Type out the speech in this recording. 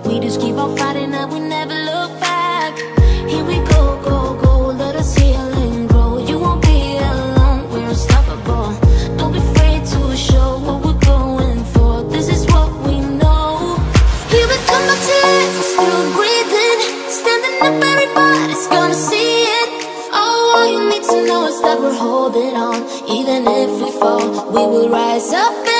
We just keep on fighting and we never look back. Here we go, go, go, let us heal and grow. You won't be alone, we're unstoppable. Don't be afraid to show what we're going for. This is what we know. Here we come, my tears, we're still breathing. Standing up, everybody's gonna see it. All you need to know is that we're holding on. Even if we fall, we will rise up.